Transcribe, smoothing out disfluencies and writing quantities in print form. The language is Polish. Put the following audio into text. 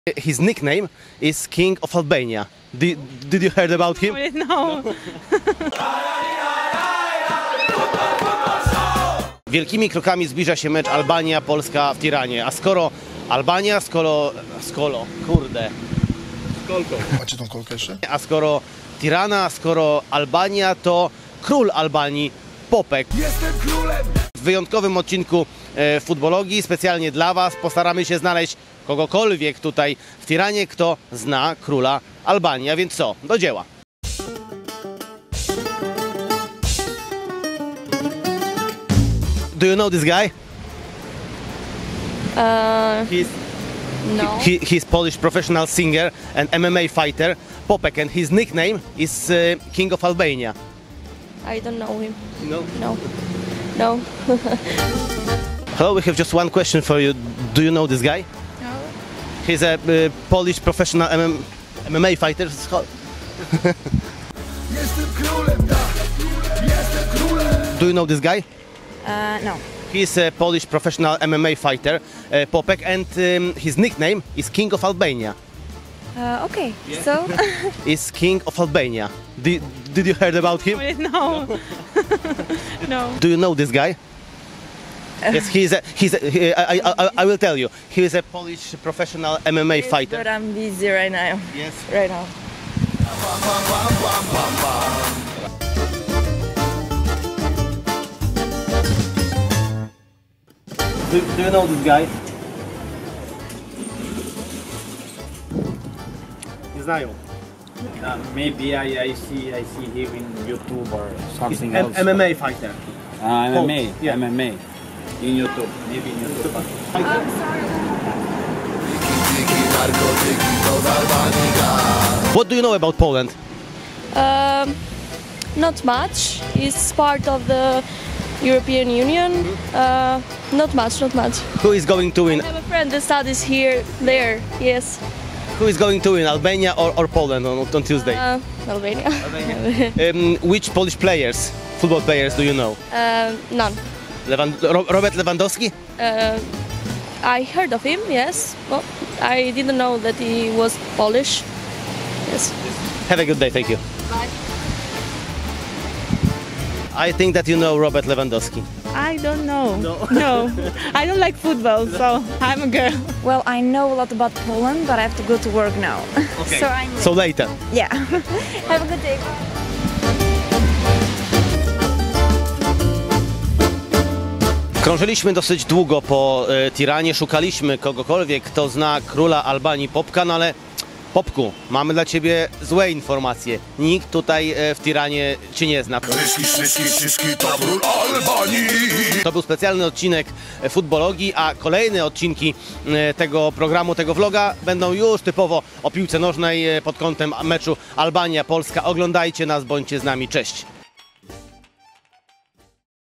His nickname is King of Albania. Did you heard about him? No. Wielkimi krokami zbliża się mecz Albania-Polska w Tiranie. A skoro Albania, kurde. Kolką. Macie tą kolkę jeszcze? A skoro Tirana, skoro Albania, to król Albanii, Popek. Jestem królem! W wyjątkowym odcinku Futbologii specjalnie dla Was postaramy się znaleźć kogokolwiek tutaj w Tiranie, kto zna króla Albanii. A więc co? Do dzieła. Do you know this guy? No. He's Polish professional singer and MMA fighter, Popek, and his nickname is King of Albania. I don't know him. No. No. No. Hello, we have just one question for you. Do you know this guy? No. He's a Polish professional MMA fighter. Jestem królem, tak! Jestem królem! Do you know this guy? No. He's a Polish professional MMA fighter, Popek, and his nickname is King of Albania. Okay. So. Is King of Albania. Did you heard about him? No. No. Do you know this guy? Yes, I will tell you. He is a Polish professional MMA fighter. But I'm busy right now. Yes. Right now. Do you know this guy? Nie znają. Maybe I see him in YouTube or something He's else. MMA fighter. MMA, Yeah. MMA in YouTube, maybe in YouTube. What do you know about Poland? Not much. It's part of the European Union. Not much. Not much. Who is going to win? I have a friend that studies here. There. Yes. Who is going to win, Albania or Poland on Tuesday? Albania. Which Polish players, football players, do you know? None. Robert Lewandowski? I heard of him. Yes. Well, I didn't know that he was Polish. Yes. Have a good day, thank you. Bye. I think that you know Robert Lewandowski. I don't know. No. No. I don't like football, so I'm a girl. Well, I know a lot about Poland, but I have to go to work now. Okay. So So later. yeah. Have a good day. Krążyliśmy dosyć długo po Tiranie, szukaliśmy kogokolwiek, kto zna króla Albanii, Popka, no ale Popku, mamy dla Ciebie złe informacje. Nikt tutaj w Tiranie Cię nie zna. To król Albanii! To był specjalny odcinek Futbologii, a kolejne odcinki tego programu, tego vloga będą już typowo o piłce nożnej pod kątem meczu Albania-Polska. Oglądajcie nas, bądźcie z nami. Cześć!